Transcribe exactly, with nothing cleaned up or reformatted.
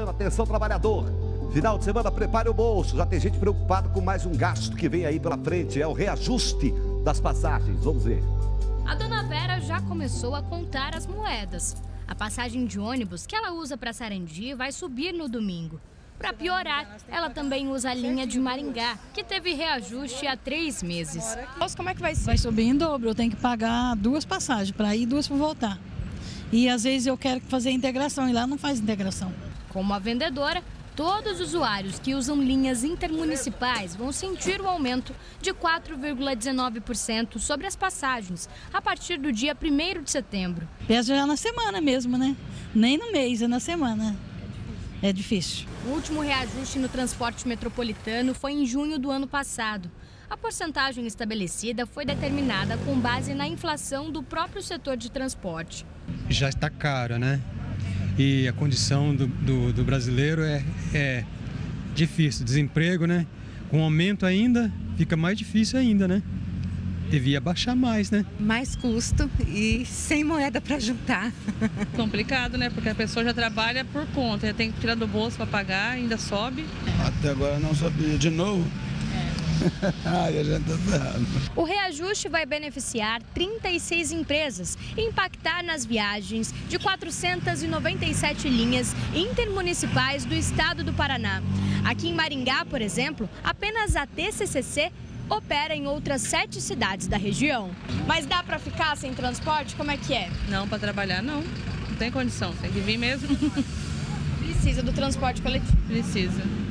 atenção trabalhador. Final de semana, prepare o bolso. Já tem gente preocupada com mais um gasto que vem aí pela frente. É o reajuste das passagens. Vamos ver. A dona Vera já começou a contar as moedas. A passagem de ônibus que ela usa para Sarandi vai subir no domingo. Para piorar, ela também usa a linha de Maringá, que teve reajuste há três meses. Nossa, como é que vai ser? Vai subir em dobro, eu tenho que pagar duas passagens para ir e duas para voltar. E às vezes eu quero fazer integração e lá não faz integração. Como a vendedora, todos os usuários que usam linhas intermunicipais vão sentir o aumento de quatro vírgula dezenove por cento sobre as passagens a partir do dia primeiro de setembro. Pesa já na semana mesmo, né? Nem no mês, é na semana. É difícil. O último reajuste no transporte metropolitano foi em junho do ano passado. A porcentagem estabelecida foi determinada com base na inflação do próprio setor de transporte. Já está caro, né? E a condição do, do, do brasileiro é, é difícil. Desemprego, né? Com aumento ainda, fica mais difícil ainda, né? Devia baixar mais, né? Mais custo e sem moeda para juntar. Complicado, né? Porque a pessoa já trabalha por conta, já tem que tirar do bolso para pagar, ainda sobe. Até agora não sabia de novo. Ai, a gente tá ferrado. O reajuste vai beneficiar trinta e seis empresas e impactar nas viagens de quatrocentas e noventa e sete linhas intermunicipais do estado do Paraná. Aqui em Maringá, por exemplo, apenas a T C C C opera em outras sete cidades da região. Mas dá para ficar sem transporte? Como é que é? Não, para trabalhar não. Não tem condição, tem que vir mesmo. Precisa do transporte coletivo. Precisa.